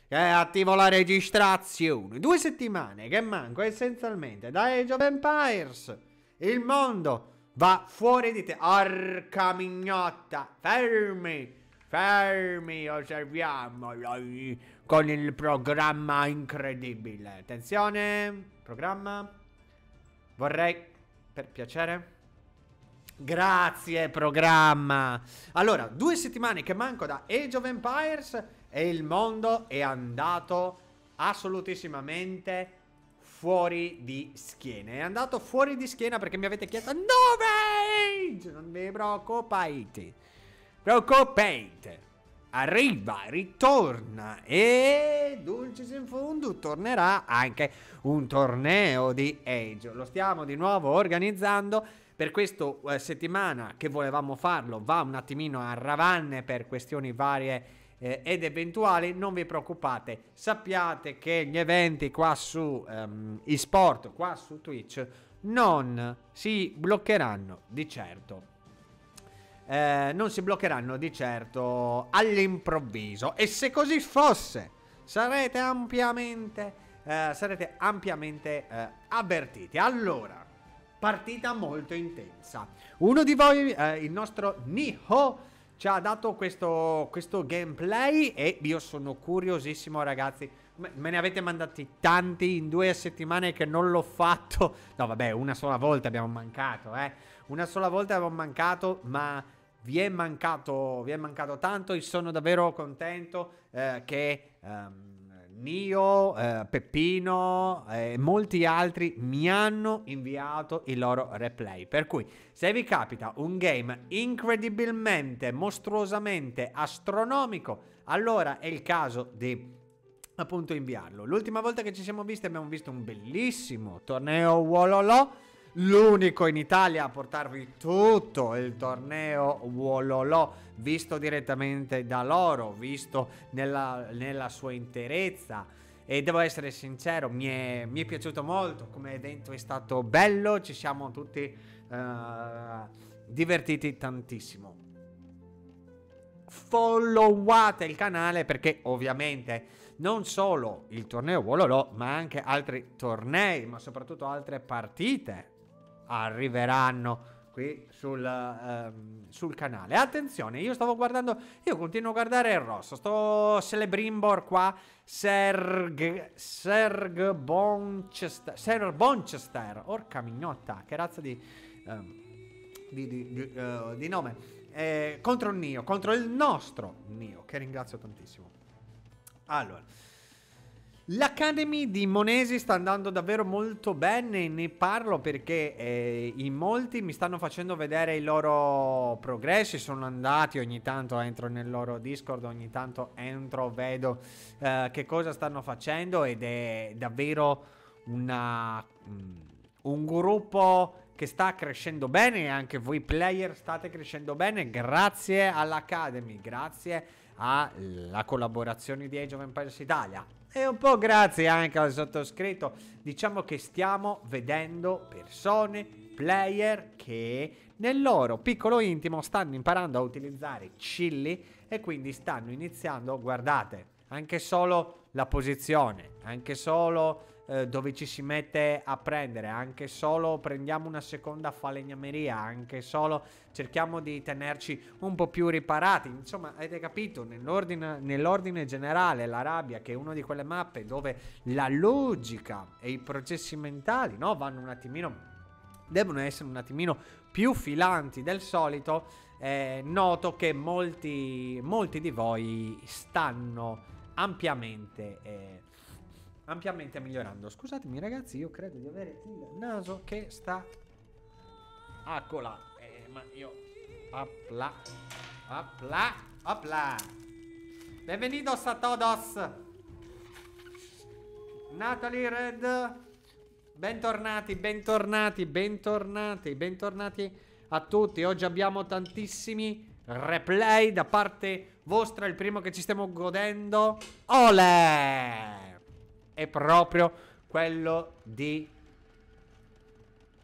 attivo la registrazione. 2 settimane che manco essenzialmente da Age of Empires. Il mondo va fuori di te. Orca mignotta. Fermi. Fermi, osserviamolo con il programma incredibile. Attenzione, programma. Vorrei, per piacere. Grazie, programma. Allora, 2 settimane che manco da Age of Empires e il mondo è andato assolutissimamente fuori di schiena. È andato fuori di schiena perché mi avete chiesto dove Age? Non vi preoccupate. Preoccupate. Arriva, ritorna e dulcis in fundo tornerà anche un torneo di Age. Lo stiamo di nuovo organizzando per questa settimana che volevamo farlo. Va un attimino a ravanne per questioni varie ed eventuali. Non vi preoccupate, sappiate che gli eventi qua su eSport, qua su Twitch, non si bloccheranno di certo. Non si bloccheranno di certo all'improvviso. E se così fosse, sarete ampiamente avvertiti. Allora, partita molto intensa. Uno di voi, il nostro Niho, ci ha dato questo gameplay e io sono curiosissimo, ragazzi. Me ne avete mandati tanti in 2 settimane che non l'ho fatto. No, vabbè, una sola volta abbiamo mancato, una sola volta abbiamo mancato, ma vi è mancato tanto. E sono davvero contento che Nio, Peppino e molti altri mi hanno inviato i loro replay. Per cui se vi capita un game incredibilmente, mostruosamente astronomico, allora è il caso di appunto inviarlo. L'ultima volta che ci siamo visti abbiamo visto un bellissimo torneo Wololo, l'unico in Italia a portarvi tutto il torneo Wololo, visto direttamente da loro, visto nella sua interezza. E devo essere sincero, mi è piaciuto molto, come evento è stato bello, ci siamo tutti divertiti tantissimo. Followate il canale perché ovviamente non solo il torneo Wololo, ma anche altri tornei, ma soprattutto altre partite arriveranno qui sul canale. Attenzione, io continuo a guardare il rosso. Sto Celebrimbor qua, Serg Bonchester. Orca mignotta, che razza di nome. Contro il Nio, contro il nostro Nio, che ringrazio tantissimo. Allora, l'Academy di Monesi sta andando davvero molto bene, ne parlo perché in molti mi stanno facendo vedere i loro progressi, sono andati, ogni tanto entro nel loro Discord, ogni tanto entro, vedo che cosa stanno facendo ed è davvero un gruppo che sta crescendo bene e anche voi player state crescendo bene grazie all'Academy, grazie alla collaborazione di Age of Empires Italia e un po' grazie anche al sottoscritto. Diciamo che stiamo vedendo persone, player che nel loro piccolo intimo stanno imparando a utilizzare Chilli e quindi stanno iniziando, guardate, anche solo la posizione, anche solo dove ci si mette a prendere, anche solo prendiamo una seconda falegnameria, anche solo cerchiamo di tenerci un po' più riparati. Insomma, avete capito, nell'ordine generale la rabbia, che è una di quelle mappe dove la logica e i processi mentali, no, vanno un attimino, devono essere un attimino più filanti del solito. Noto che molti di voi stanno ampiamente migliorando. Scusatemi ragazzi, io credo di avere il naso che sta accola, ma io opla. Bienvenidos a todos. Natalie Red, bentornati a tutti. Oggi abbiamo tantissimi replay da parte vostra. Il primo che ci stiamo godendo, olè, è proprio quello di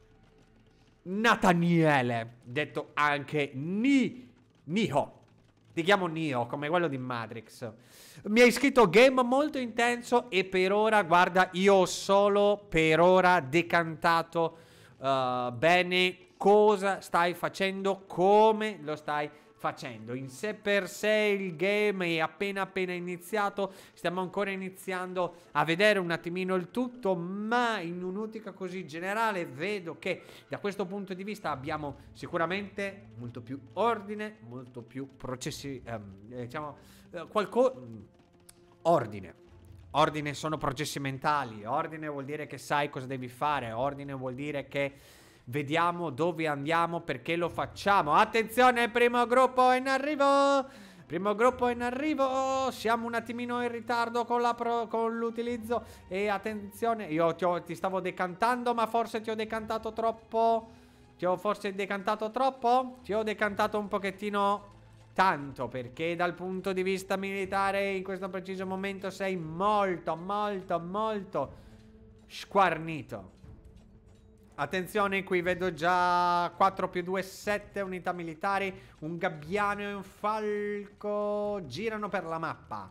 Nathaniele, detto anche Niho. Ti chiamo Neo, come quello di Matrix. Mi hai scritto game molto intenso e per ora, guarda, io ho solo per ora decantato bene cosa stai facendo, come lo stai facendo. In sé per sé il game è appena iniziato, stiamo ancora iniziando a vedere un attimino il tutto, ma in un'ottica così generale vedo che da questo punto di vista abbiamo sicuramente molto più ordine, molto più processi, diciamo, ordine. Ordine sono processi mentali, ordine vuol dire che sai cosa devi fare, ordine vuol dire che vediamo dove andiamo, perché lo facciamo. Attenzione, primo gruppo è in arrivo. Primo gruppo è in arrivo. Siamo un attimino in ritardo con l'utilizzo. E attenzione, io ti stavo decantando, ma forse ti ho decantato troppo. Ti ho forse decantato troppo? Ti ho decantato un pochettino tanto, perché dal punto di vista militare in questo preciso momento sei molto squarnito. Attenzione, qui vedo già 4 più 2, 7 unità militari. Un gabbiano e un falco girano per la mappa.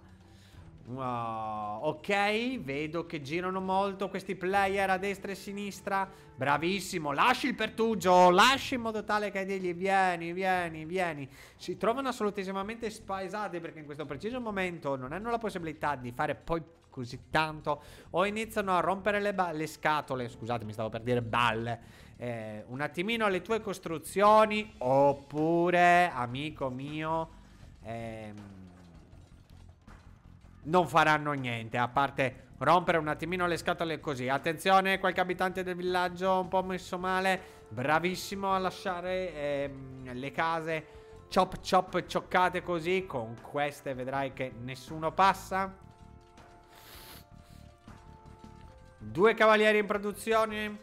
Ok, vedo che girano molto questi player a destra e a sinistra. Bravissimo, lasci il pertugio, lasci in modo tale che digli vieni. Si trovano assolutissimamente spaesati, perché in questo preciso momento non hanno la possibilità di fare poi così tanto, o iniziano a rompere le scatole, scusatemi, stavo per dire balle, un attimino alle tue costruzioni, oppure, amico mio, non faranno niente, a parte rompere un attimino le scatole così. Attenzione, qualche abitante del villaggio un po' messo male, bravissimo a lasciare le case cioccate così. Con queste vedrai che nessuno passa. 2 cavalieri in produzione.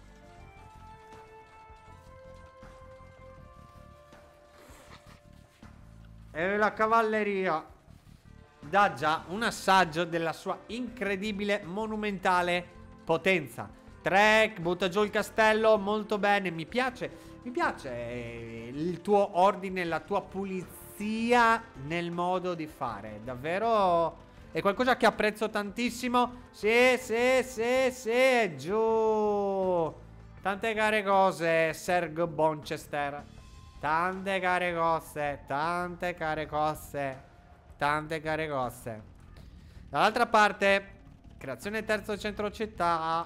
E la cavalleria dà già un assaggio della sua incredibile, monumentale potenza. Trek, butta giù il castello, molto bene, mi piace il tuo ordine, la tua pulizia nel modo di fare. Davvero è qualcosa che apprezzo tantissimo. Sì, giù. Tante care cose, Serg Bonchester. Tante care cose. Dall'altra parte, creazione terzo centro città.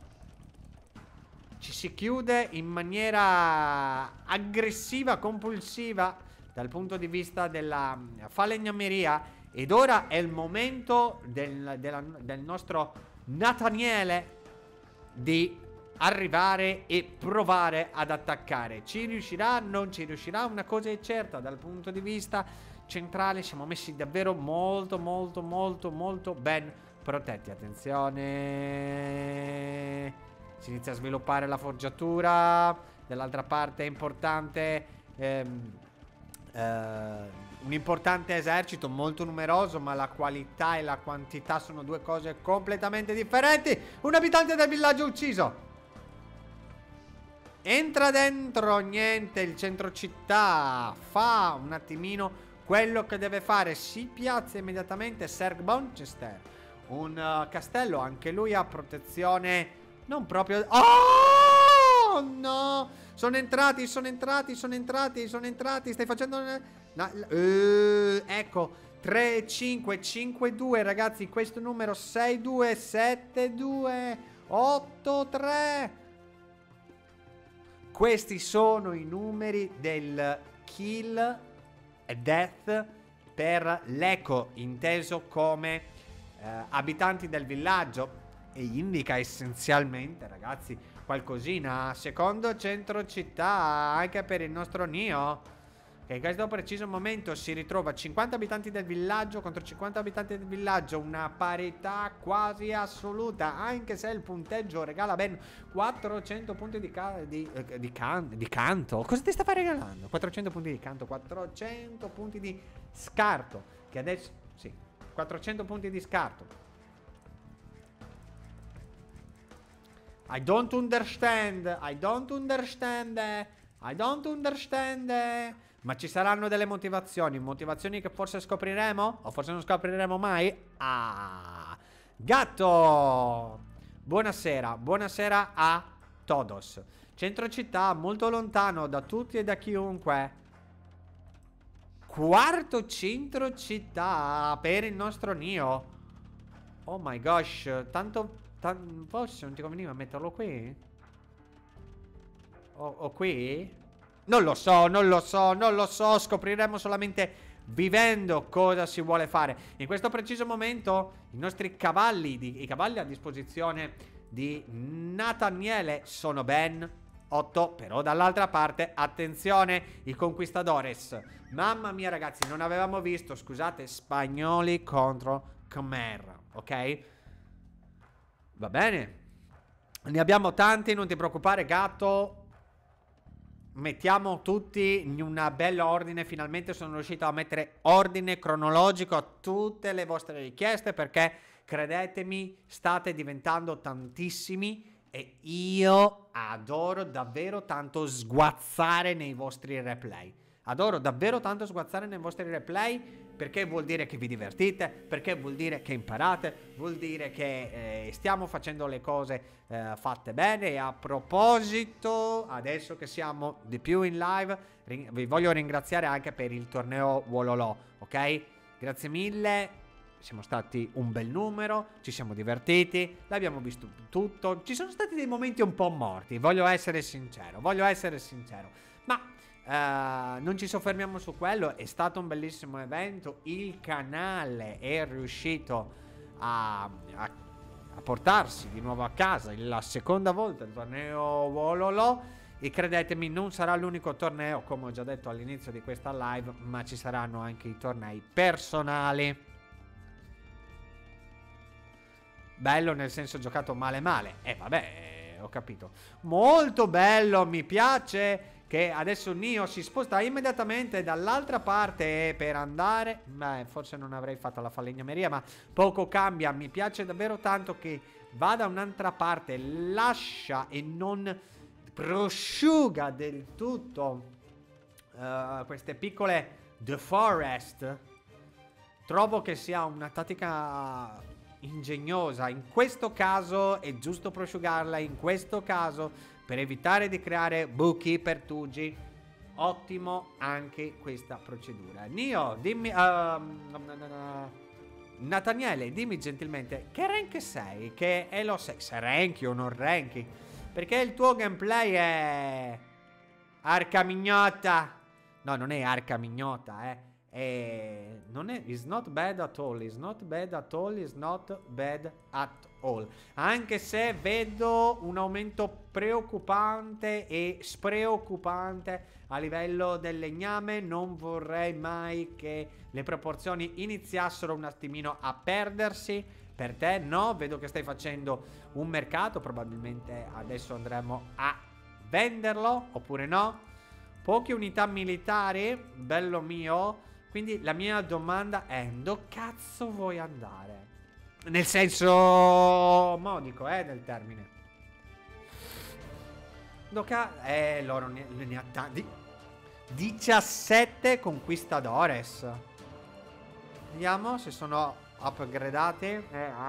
Ci si chiude in maniera aggressiva, compulsiva dal punto di vista della falegnameria. Ed ora è il momento del nostro Nathaniele di arrivare e provare ad attaccare. Ci riuscirà? Non ci riuscirà? Una cosa è certa, dal punto di vista centrale siamo messi davvero molto ben protetti. Attenzione, si inizia a sviluppare la forgiatura. Dall'altra parte è importante un importante esercito molto numeroso, ma la qualità e la quantità sono due cose completamente differenti. Un abitante del villaggio ucciso. Entra dentro, niente, il centro città fa un attimino quello che deve fare. Si piazza immediatamente Serg Bonchester, un castello, anche lui ha protezione non proprio... Oh no, sono entrati, stai facendo... ecco, 3, 5, 5, 2, ragazzi, questo numero 6, 2, 7, 2, 8, 3. Questi sono i numeri del kill e death per l'eco, inteso come abitanti del villaggio, e indica essenzialmente, ragazzi, qualcosina. Secondo centro città anche per il nostro Neo, che in questo preciso momento si ritrova 50 abitanti del villaggio contro 50 abitanti del villaggio, una parità quasi assoluta, anche se il punteggio regala ben 400 punti di canto. Cosa ti sta regalando? 400 punti di canto, 400 punti di scarto, che adesso, sì, 400 punti di scarto. I don't understand. Ma ci saranno delle motivazioni. Motivazioni che forse scopriremo? O forse non scopriremo mai? Ah, gatto! Buonasera, buonasera a todos. Centro città, molto lontano da tutti e da chiunque. Quarto centro città per il nostro Nio. Oh my gosh, forse non ti conveniva metterlo qui? O qui? Non lo so, non lo so, non lo so. Scopriremo solamente vivendo cosa si vuole fare. In questo preciso momento i nostri cavalli, i cavalli a disposizione di Nathaniele sono ben 8. Però dall'altra parte, attenzione, i conquistadores. Mamma mia ragazzi, non avevamo visto, scusate, spagnoli contro Khmer, ok? Va bene. Ne abbiamo tanti, non ti preoccupare gatto. Mettiamo tutti in una bella ordine. Finalmente sono riuscito a mettere ordine cronologico a tutte le vostre richieste, perché credetemi, state diventando tantissimi e io adoro davvero tanto sguazzare nei vostri replay. Adoro davvero tanto sguazzare nei vostri replay, perché vuol dire che vi divertite, perché vuol dire che imparate, vuol dire che stiamo facendo le cose fatte bene. E a proposito, adesso che siamo di più in live, vi voglio ringraziare anche per il torneo Wololo, ok? Grazie mille. Siamo stati un bel numero, ci siamo divertiti, l'abbiamo visto tutto. Ci sono stati dei momenti un po' morti, voglio essere sincero, ma non ci soffermiamo su quello. È stato un bellissimo evento. Il canale è riuscito a portarsi di nuovo a casa la seconda volta il torneo Wololo. E credetemi, non sarà l'unico torneo, come ho già detto all'inizio di questa live, ma ci saranno anche i tornei personali. Bello nel senso giocato male male. Vabbè, ho capito. Molto bello, mi piace che adesso Nio si sposta immediatamente dall'altra parte per andare. Beh, forse non avrei fatto la falegnameria, ma poco cambia. Mi piace davvero tanto che vada un'altra parte, lascia e non prosciuga del tutto queste piccole The Forest. Trovo che sia una tattica ingegnosa. In questo caso è giusto prosciugarla, in questo caso per evitare di creare buchi per Tugi. Ottimo anche questa procedura. Nio, dimmi Nathaniele, dimmi gentilmente che rank sei, che elo sei, se ranky o non ranky, perché il tuo gameplay è arca mignotta. No, non è arca mignotta, non è, is not bad at all, is not bad at all, is not bad at all. Anche se vedo un aumento preoccupante e spreoccupante a livello del legname. Non vorrei mai che le proporzioni iniziassero un attimino a perdersi. Per te no, vedo che stai facendo un mercato, probabilmente adesso andremo a venderlo, oppure no. Poche unità militari, bello mio. Quindi la mia domanda è: dove cazzo vuoi andare? Nel senso modico, del termine. Loro ne ha tanti. 17 conquistadores. Vediamo se sono upgradati.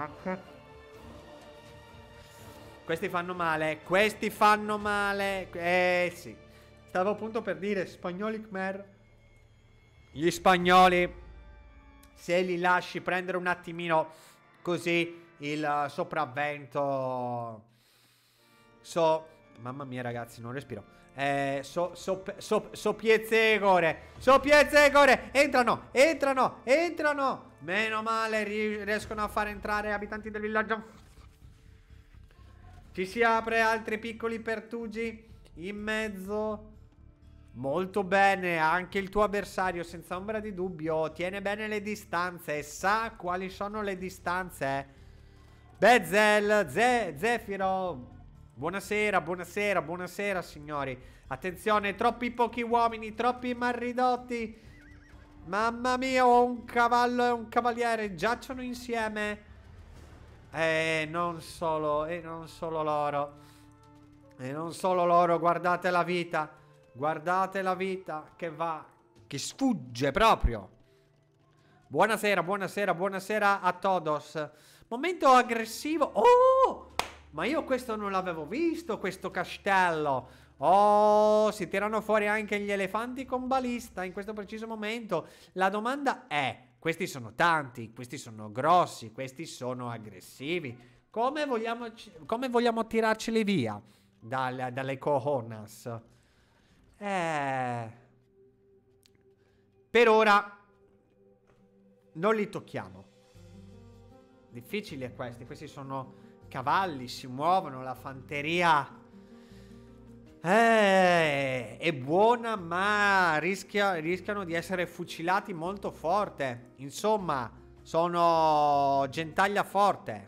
Questi fanno male. Questi fanno male. Sì. Stavo appunto per dire spagnoli Khmer. Gli spagnoli, se li lasci prendere un attimino così il sopravvento. Mamma mia ragazzi, non respiro. Piezzegore. Entrano. Meno male, riescono a far entrare abitanti del villaggio. Ci si apre altri piccoli pertugi in mezzo. Molto bene, anche il tuo avversario senza ombra di dubbio tiene bene le distanze, sa quali sono le distanze. Bezel, Zefiro, buonasera signori. Attenzione, troppi pochi uomini, troppi malridotti. Mamma mia, ho un cavallo e un cavaliere, giacciono insieme. Non solo loro, guardate la vita. Guardate la vita che va che sfugge proprio. Buonasera, buonasera, buonasera a todos. Momento aggressivo. Oh! Ma io questo non l'avevo visto, questo castello. Oh, si tirano fuori anche gli elefanti con balista in questo preciso momento. La domanda è, questi sono tanti, questi sono grossi, questi sono aggressivi. Come vogliamo tirarceli via dalle cojones? Per ora non li tocchiamo. Difficili è questi sono cavalli, si muovono, la fanteria è buona, ma rischiano di essere fucilati molto forte. Insomma, sono gentaglia forte.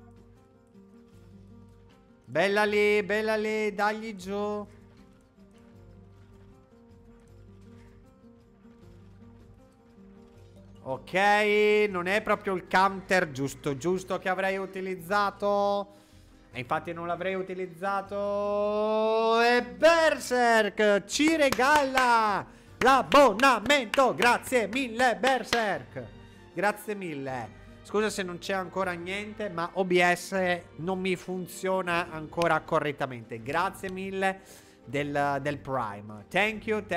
Bella lì, dagli giù. Ok, non è proprio il counter giusto che avrei utilizzato. E infatti non l'avrei utilizzato. E Berserk ci regala l'abbonamento. Grazie mille Berserk. Grazie mille. Scusa se non c'è ancora niente, ma OBS non mi funziona ancora correttamente. Grazie mille del Prime. Thank you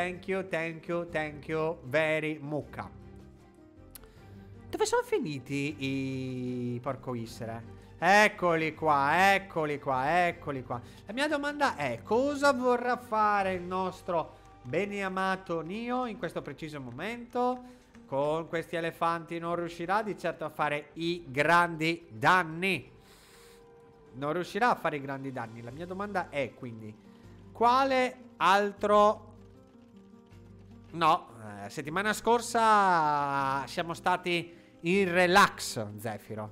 very much. Dove sono finiti i porcoissere? Eccoli qua. La mia domanda è: cosa vorrà fare il nostro beneamato Neo in questo preciso momento? Con questi elefanti non riuscirà di certo a fare i grandi danni. Non riuscirà a fare i grandi danni. La mia domanda è quindi: quale altro... No, settimana scorsa siamo stati in relax, Zefiro.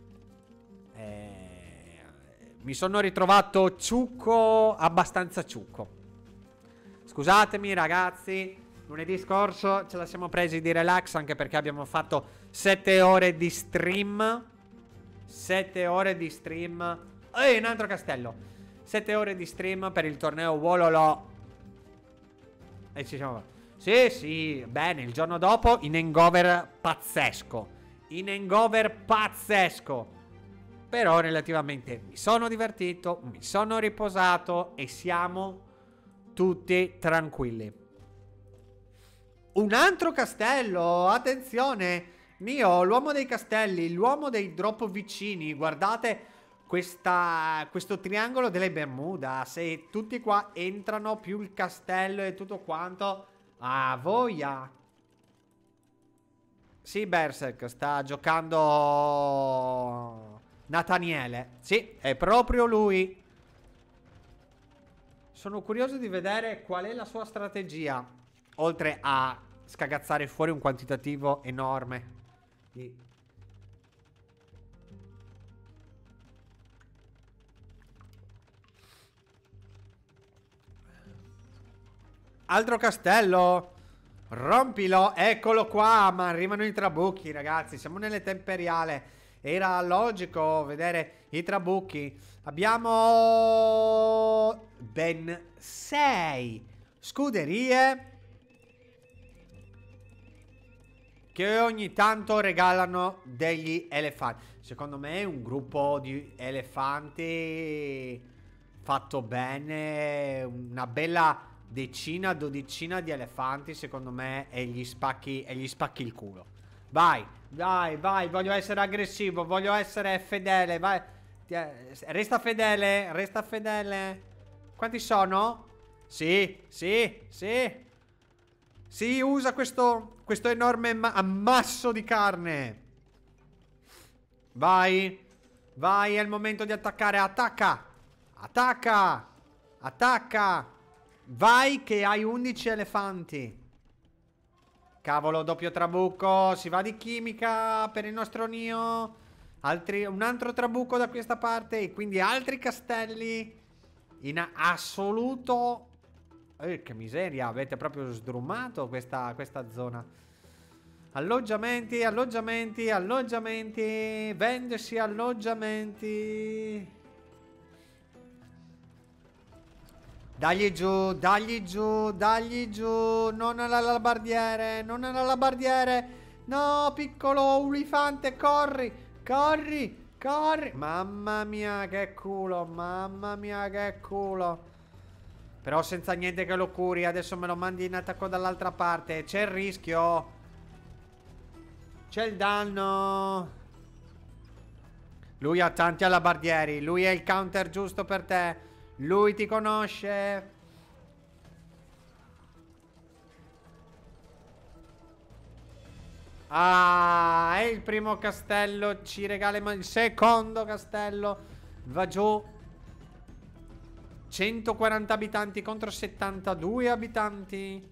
Mi sono ritrovato ciucco, abbastanza ciucco. Scusatemi ragazzi, lunedì scorso ce la siamo presi di relax, anche perché abbiamo fatto 7 ore di stream. 7 ore di stream. Un altro castello. 7 ore di stream per il torneo Wololo. E ci siamo. Sì, bene, il giorno dopo in hangover pazzesco. Però relativamente mi sono divertito, mi sono riposato e siamo tutti tranquilli. Un altro castello, attenzione, Neo, l'uomo dei castelli, l'uomo dei drop vicini. Guardate questo triangolo delle Bermuda. Se tutti qua entrano, più il castello e tutto quanto, a voglia. Sì, Berserk sta giocando Nathaniele. Sì, è proprio lui. Sono curioso di vedere qual è la sua strategia, oltre a scagazzare fuori un quantitativo enorme di... Altro castello. Rompilo. Eccolo qua. Ma arrivano i trabucchi, ragazzi. Siamo nell'età imperiale. Era logico vedere i trabucchi. Abbiamo ben 6 scuderie che ogni tanto regalano degli elefanti. Secondo me è un gruppo di elefanti fatto bene. Una bella decina, dodicina di elefanti, secondo me, e gli spacchi il culo. Vai, voglio essere aggressivo, voglio essere fedele, vai. Resta fedele. Quanti sono? Sì, usa questo enorme ammasso di carne. Vai, è il momento di attaccare, attacca. Vai che hai 11 elefanti. Cavolo, doppio trabucco. Si va di chimica per il nostro Neo. Un altro trabucco da questa parte. E quindi altri castelli. In assoluto. Che miseria. Avete proprio sdrumato questa zona. Alloggiamenti. Vendersi alloggiamenti. Dagli giù, dagli giù, dagli giù. Non all'alabardiere, non all'alabardiere. No, piccolo ulifante, corri, corri, corri. Mamma mia, che culo, mamma mia, che culo. Però senza niente che lo curi. Adesso me lo mandi in attacco dall'altra parte. C'è il rischio. C'è il danno. Lui ha tanti alabardieri. Lui è il counter giusto per te. Lui ti conosce. Ah, è il primo castello. Ci regala il secondo castello. Va giù. 140 abitanti contro 72 abitanti.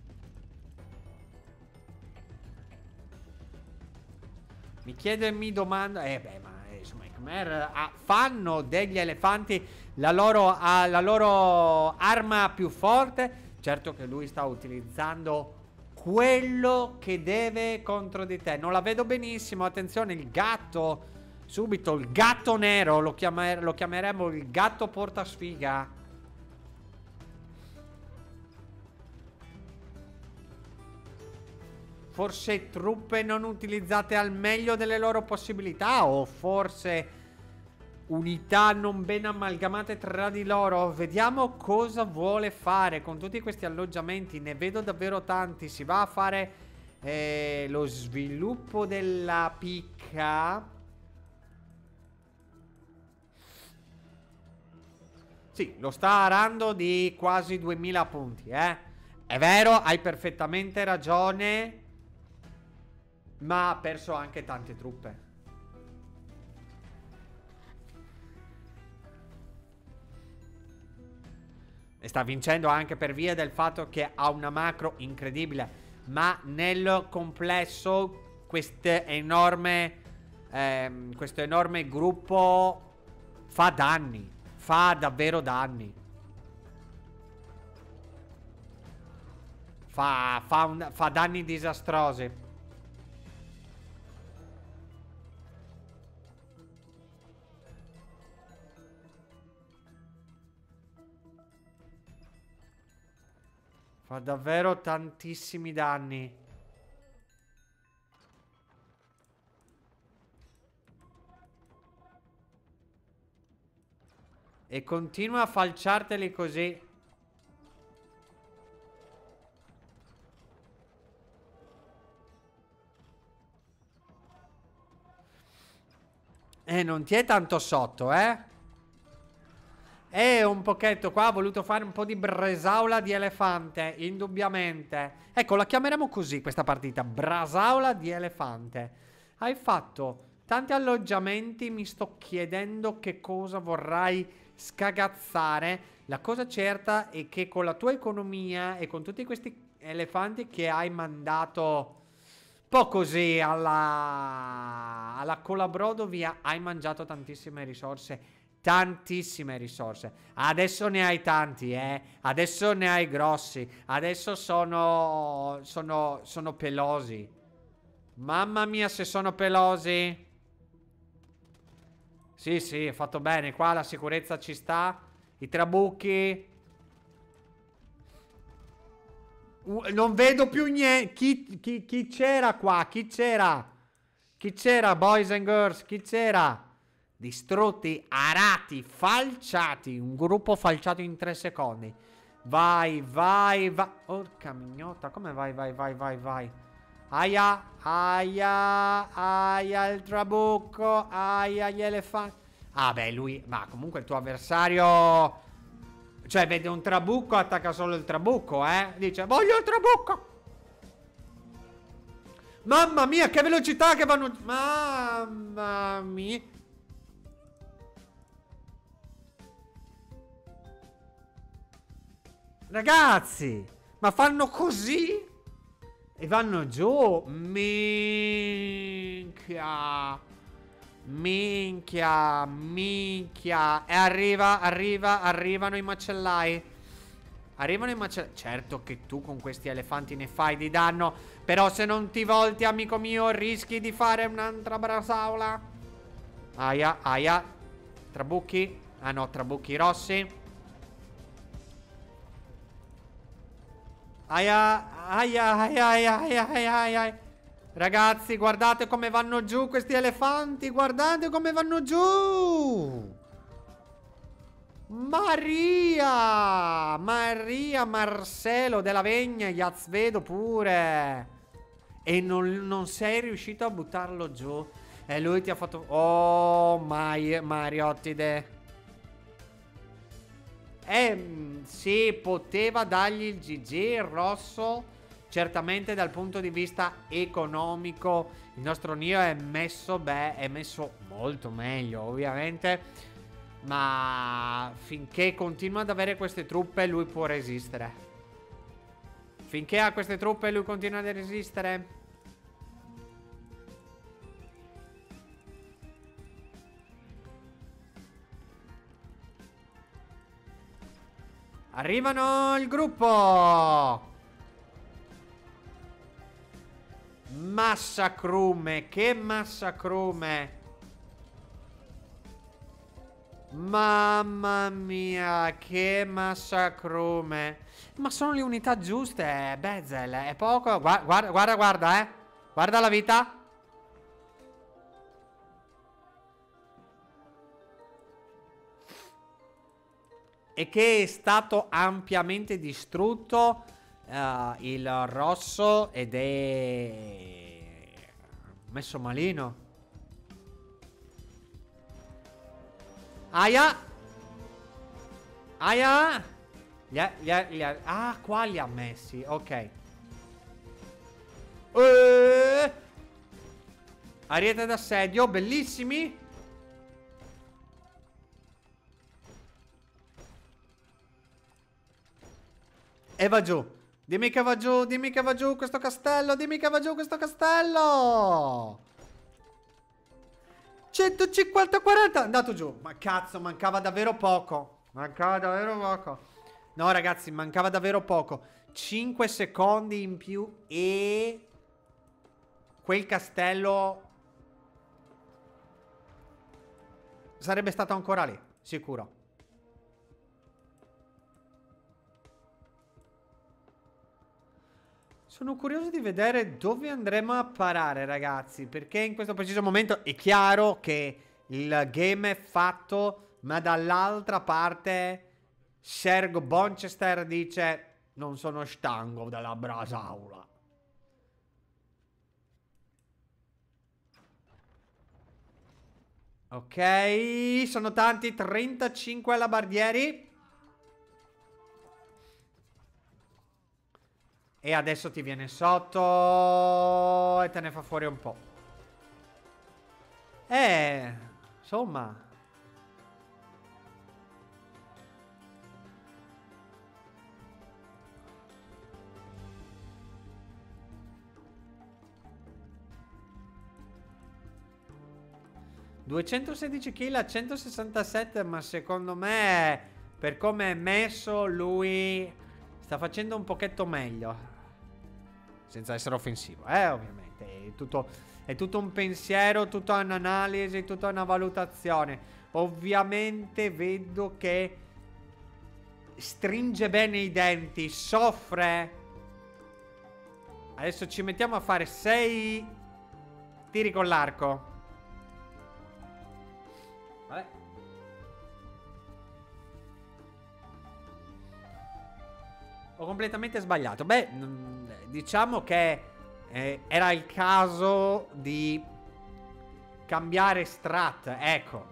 Mi chiedo e mi domando. Beh, ma insomma i Khmer fanno degli elefanti la loro arma più forte. Certo che lui sta utilizzando quello che deve contro di te. Non la vedo benissimo. Attenzione, il gatto. Subito il gatto nero. Lo chiameremo il gatto portasfiga. Forse truppe non utilizzate al meglio delle loro possibilità, o forse unità non ben amalgamate tra di loro. Vediamo cosa vuole fare con tutti questi alloggiamenti. Ne vedo davvero tanti. Si va a fare lo sviluppo della picca. Sì, lo sta arando di quasi 2000 punti, eh. È vero, hai perfettamente ragione. Ma ha perso anche tante truppe. E sta vincendo anche per via del fatto che ha una macro incredibile. Ma nel complesso questo enorme gruppo fa danni. Fa davvero danni. Fa danni disastrosi. Fa davvero tantissimi danni. E continua a falciarteli così. Non ti è tanto sotto, eh? E un pochetto qua ha voluto fare un po' di bresaola di elefante, indubbiamente. Ecco, la chiameremo così questa partita, bresaola di elefante. Hai fatto tanti alloggiamenti, mi sto chiedendo che cosa vorrai scagazzare. La cosa certa è che con la tua economia e con tutti questi elefanti che hai mandato un po' così alla colabrodo via, hai mangiato tantissime risorse. Tantissime risorse. Adesso ne hai tanti, eh. Adesso ne hai grossi. Adesso sono pelosi. Mamma mia, se sono pelosi. Sì, sì, è fatto bene. Qua la sicurezza ci sta. I trabucchi. Non vedo più niente. Chi c'era qua? Chi c'era? Chi c'era, boys and girls? Chi c'era? Distrutti, arati, falciati. Un gruppo falciato in 3 secondi. Vai, vai, vai. Porca mignotta, come vai, vai, vai, vai, vai. Aia, aia, aia il trabucco. Aia gli elefanti. Ah beh, lui, ma comunque il tuo avversario, cioè vede un trabucco, attacca solo il trabucco, eh. Dice, voglio il trabucco. Mamma mia, che velocità che vanno. Mamma mia. Ragazzi, ma fanno così? E vanno giù. Minchia. Minchia. Minchia. E arrivano i macellai. Arrivano i macellai. Certo che tu con questi elefanti ne fai di danno. Però se non ti volti, amico mio, rischi di fare un'altra brasaola. Aia, aia. Trabucchi. Ah no, trabucchi rossi. Aia, aia, aia, aia, aia, aia, aia. Ragazzi, guardate come vanno giù questi elefanti. Guardate come vanno giù. Maria! Maria Marcelo della Vegna, Iazvedo pure. E non sei riuscito a buttarlo giù. E lui ti ha fatto... Oh, Mariottide. Sì, poteva dargli il GG, il rosso. Certamente dal punto di vista economico il nostro Nio è messo, è messo molto meglio, ovviamente. Ma finché continua ad avere queste truppe lui può resistere. Finché ha queste truppe lui continua ad resistere. Arrivano il gruppo. Massacrume, che massacrume. Mamma mia, che massacrume. Ma sono le unità giuste, Bezel, è poco. Guarda, guarda, guarda, eh. Guarda la vita. E che è stato ampiamente distrutto il rosso ed è messo malino. Aia. Aia. Ah, qua li ha messi. Ok. Ariete d'assedio, bellissimi. E va giù. Dimmi che va giù, dimmi che va giù questo castello, dimmi che va giù questo castello. 150-40, andato giù. Ma cazzo, mancava davvero poco. Mancava davvero poco. No, ragazzi, mancava davvero poco. 5 secondi in più e quel castello sarebbe stato ancora lì, sicuro. Sono curioso di vedere dove andremo a parare, ragazzi, perché in questo preciso momento è chiaro che il game è fatto, ma dall'altra parte Sergo Bonchester dice non sono stanco della brasaula. Ok, sono tanti, 35 alabardieri. E adesso ti viene sotto e te ne fa fuori un po'. Insomma. ...216 kill a 167... ...ma secondo me... ...per come è messo lui... ...sta facendo un pochetto meglio... ...senza essere offensivo, ovviamente... È tutto un pensiero... ...tutta un'analisi... ...tutta una valutazione... ...ovviamente vedo che... ...stringe bene i denti... ...soffre... ...adesso ci mettiamo a fare 6... ...tiri con l'arco... Vabbè. Ho completamente sbagliato. Beh, diciamo che era il caso di cambiare strat. Ecco.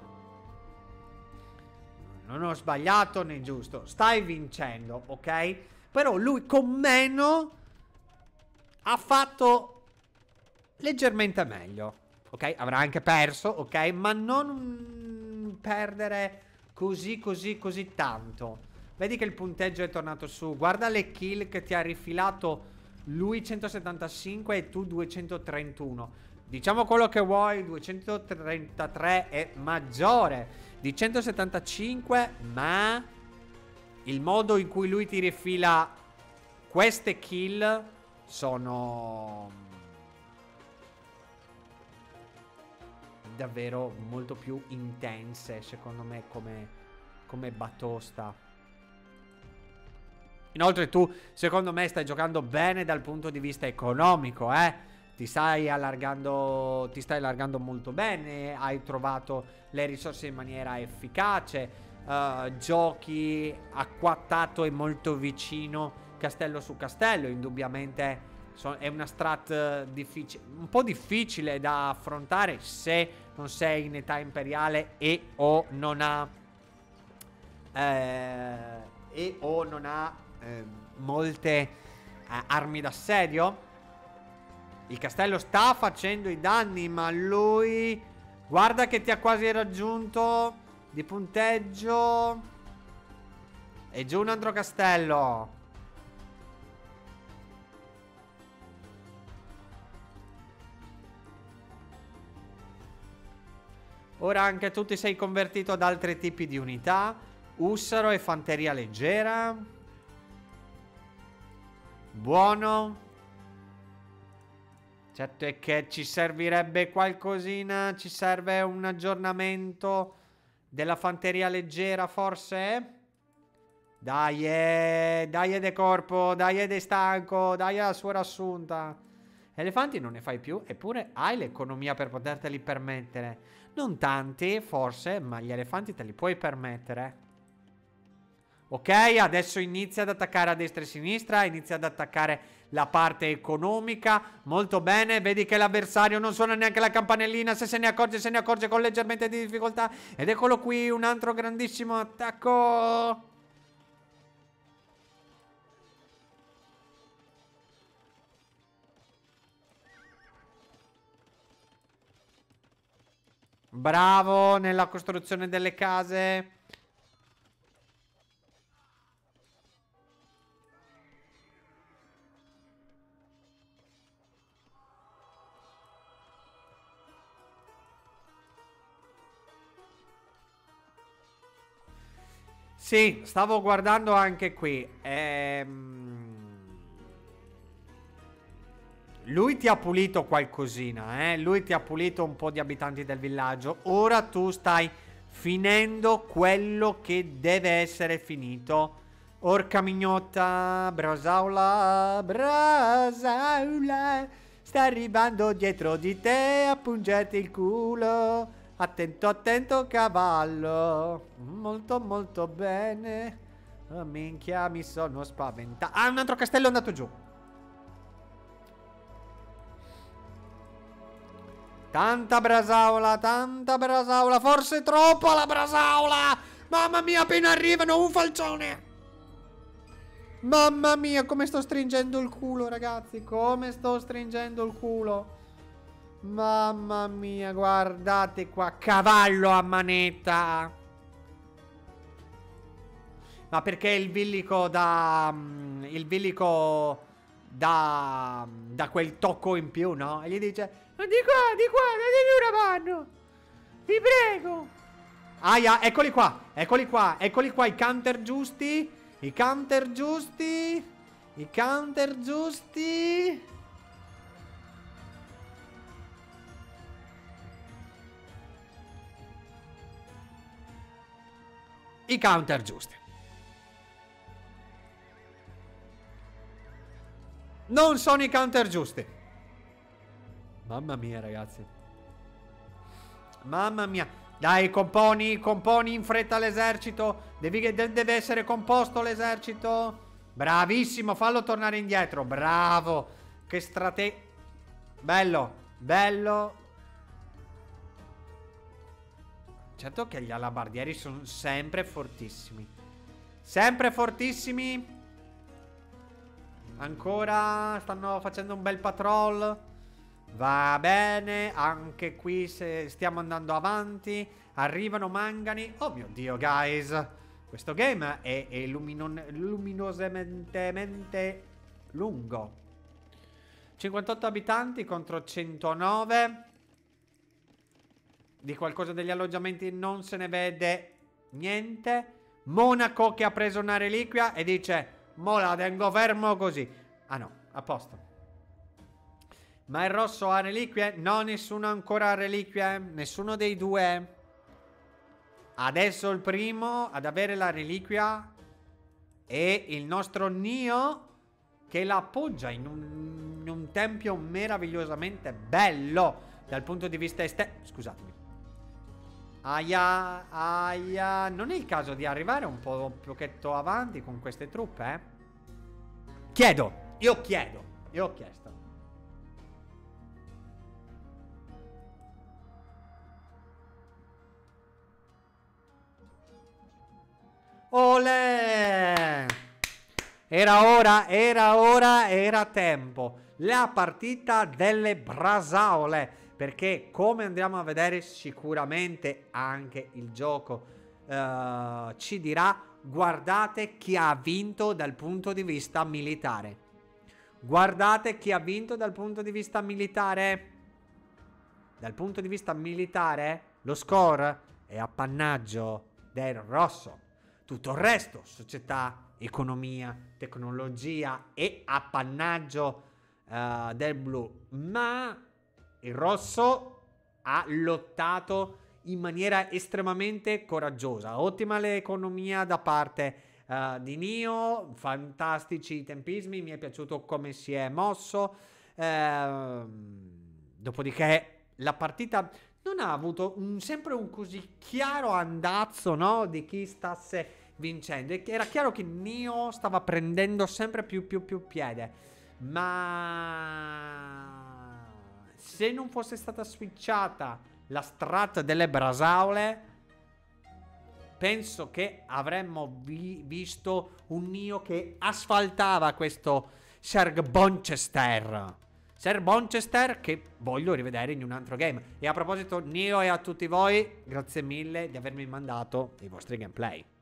Non ho sbagliato né giusto. Stai vincendo, ok? Però lui con meno ha fatto leggermente meglio. Ok? Avrà anche perso, ok? Ma non perdere così tanto. Vedi che il punteggio è tornato su. Guarda le kill che ti ha rifilato lui 175 e tu 231. Diciamo quello che vuoi, 233 è maggiore di 175, ma il modo in cui lui ti rifila queste kill sono davvero molto più intense, secondo me, come batosta. Inoltre tu, secondo me, stai giocando bene dal punto di vista economico, Ti stai allargando molto bene, hai trovato le risorse in maniera efficace, giochi acquattato e molto vicino castello su castello, indubbiamente è una strat un po' difficile da affrontare se non sei in età imperiale e o non ha molte armi d'assedio. Il castello sta facendo i danni, ma lui, guarda che ti ha quasi raggiunto di punteggio. E giù un altro castello. Ora anche tu ti sei convertito ad altri tipi di unità. Ussaro e fanteria leggera. Buono. Certo è che ci servirebbe qualcosina. Ci serve un aggiornamento della fanteria leggera, forse? Dai, dai de corpo, dai de stanco, dai la sua rassunta. Elefanti non ne fai più, eppure hai l'economia per poterteli permettere. Non tanti, forse, ma gli elefanti te li puoi permettere. Ok, adesso inizia ad attaccare a destra e a sinistra, inizia ad attaccare la parte economica. Molto bene, vedi che l'avversario non suona neanche la campanellina. Se ne accorge con leggermente di difficoltà. Ed eccolo qui, un altro grandissimo attacco. Bravo nella costruzione delle case. Sì, stavo guardando anche qui. Lui ti ha pulito qualcosina, Lui ti ha pulito un po' di abitanti del villaggio. Ora tu stai finendo quello che deve essere finito. Orca mignotta, Brasaula, Brasaula, sta arrivando dietro di te a pungerti il culo. Attento, attento cavallo. Molto, molto bene. Oh, minchia, mi sono spaventato. Ah, un altro castello è andato giù. Tanta brasaula, forse troppo la brasaula. Mamma mia, appena arrivano, un falcione. Mamma mia, come sto stringendo il culo, ragazzi. Come sto stringendo il culo. Mamma mia, guardate qua. Cavallo a manetta. Ma perché il villico da... il villico da quel tocco in più, no? E gli dice... Ma di qua, datemi una mano. Vi prego. Aia, eccoli qua, i counter giusti. I counter giusti. I counter giusti. I counter giusti. Non sono i counter giusti. Mamma mia, ragazzi. Mamma mia. Dai, componi in fretta l'esercito. Deve essere composto l'esercito. Bravissimo, fallo tornare indietro. Bravo. Che bello, bello. Certo che gli alabardieri sono sempre fortissimi. Sempre fortissimi. Ancora stanno facendo un bel patrol. Va bene, anche qui stiamo andando avanti. Arrivano mangani. Oh mio Dio, guys. Questo game è luminosamente lungo. 58 abitanti contro 109. Di qualcosa degli alloggiamenti non se ne vede niente. Monaco che ha preso una reliquia e dice: mo la tengo fermo così. Ah no, a posto. Ma il rosso ha reliquie? No, nessuno ancora ha reliquie. Nessuno dei due. Adesso il primo ad avere la reliquia e il nostro Neo che la appoggia in un tempio meravigliosamente bello dal punto di vista scusatemi. Aia, non è il caso di arrivare un pochetto avanti con queste truppe, eh? Io ho chiesto. Olè! Era tempo. La partita delle brasaole. Perché, come andremo a vedere, sicuramente anche il gioco ci dirà: guardate chi ha vinto dal punto di vista militare. Guardate chi ha vinto dal punto di vista militare. Dal punto di vista militare, lo score è appannaggio del rosso. Tutto il resto, società, economia, tecnologia, è appannaggio del blu. Ma il rosso ha lottato in maniera estremamente coraggiosa. Ottima l'economia da parte di Neo, fantastici i tempismi, mi è piaciuto come si è mosso. Dopodiché la partita non ha avuto sempre un così chiaro andazzo, no? Di chi stasse vincendo. Era chiaro che Neo stava prendendo sempre più piede. Ma se non fosse stata switchata la strat delle brasaole, penso che avremmo visto un Neo che asfaltava questo Serge Bonchester. Serge Bonchester che voglio rivedere in un altro game. E a proposito, Neo, e a tutti voi, grazie mille di avermi mandato i vostri gameplay.